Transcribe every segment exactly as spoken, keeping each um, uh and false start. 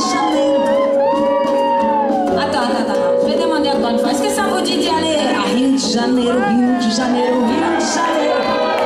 de Janeiro. Ah, tá, tá, tá. Deixa eu demandar a Antônio. Faz que essa budinha de ali. A Rio de Janeiro, Rio de Janeiro, Rio de Janeiro.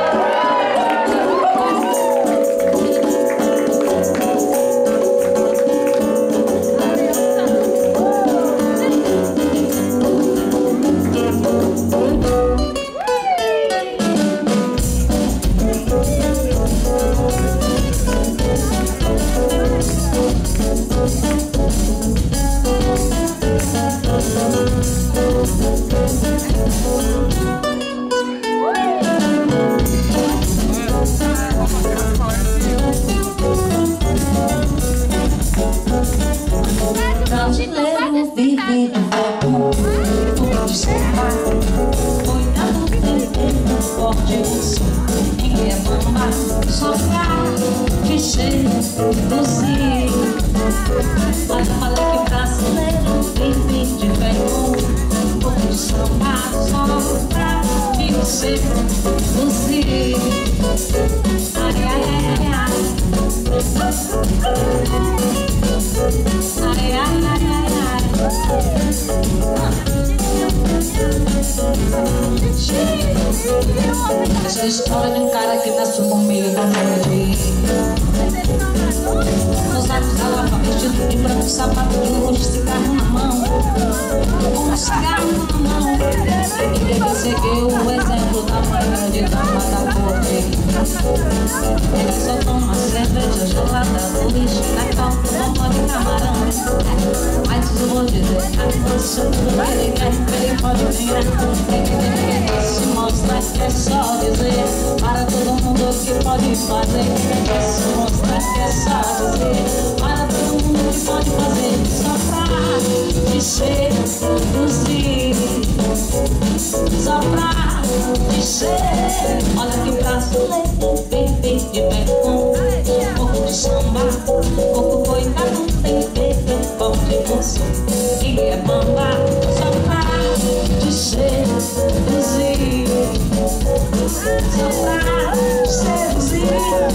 Brasileiro vive de fogo, tudo de samba. Cuidado, bebê, forte você. Quem é bamba, só pra te seduzir. Mas eu falei que brasileiro vive de fogo, tudo de samba, só pra te seduzir. Ai, ai, ai, ai. Ai, ai, ai, ai, ai. Essa é a história de um cara que nasceu no meio da noite. Nos atos da lava, vestido de branco, sapato de luxo, cigarro na mão. Com um cigarro na mão. E deve seguir o exemplo da mãe grande dama da corte. Ele só toma cerveja gelada, do lixo na calça, bomba de camarão. Mas eu vou dizer, a você tudo que ele quer, ele pode virar. Se mostra que é só dizer, para todo mundo que pode fazer. Se mostra que é só dizer, para todo mundo que pode fazer. Só pra te seduzir, só pra te ser. Olha que brasileiro, bebê de vergonha, corpo de samba, corpo coitado, tem bebê, pão de moço. Quem é bamba, só pra te seduzir, só pra te seduzir.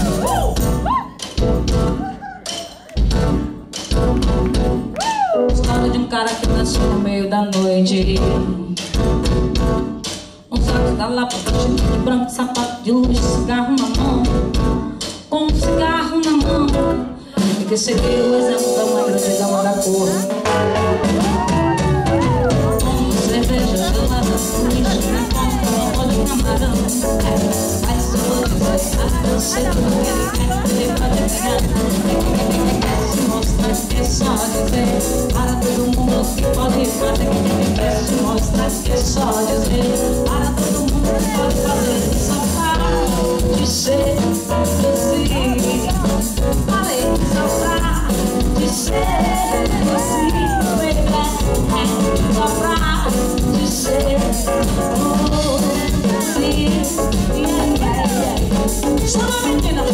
História de um cara que nasceu no meio da noite. Um saco da lapa, vestido de branco, sapato de luxo, cigarro na mão. Com um cigarro na mão. E que seguiu o exemplo da mãe grande dama da cor. Com cerveja gelada, lixo na conta, bomba de camarão. Mas eu vou dizer, a você tudo que ele quer, ele pode pegar. Se mostra que é só dizer, para todo mundo que pode fazer. Se mostra que é só dizer, para todo mundo que pode fazer. Só para te seduzir. Falei só pra te seduzir, baby. Só pra te seduzir. Chama, menina.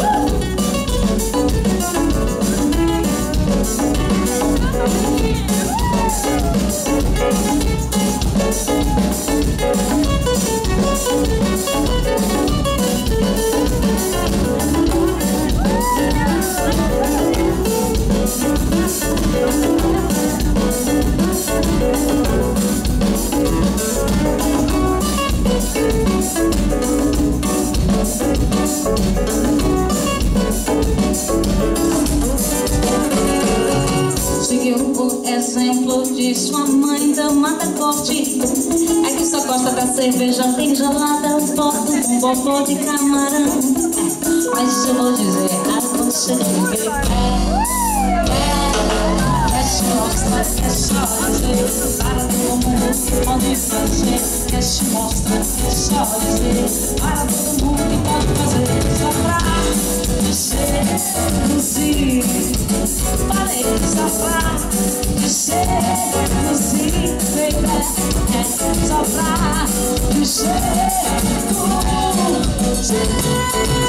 Seguiu o exemplo de sua mãe, dama da corte. É que só gosta da cerveja bem gelada, bordo com bobó de camarão. Mas eu vou dizer a você que ele quer. Quer se mostrar, quer só dizer, para todo mundo que pode fazer. Quer se mostrar, quer só dizer, para todo mundo que pode fazer. Só pra te seduzir. Falei só pra te seduzir, baby. Só pra te seduzir.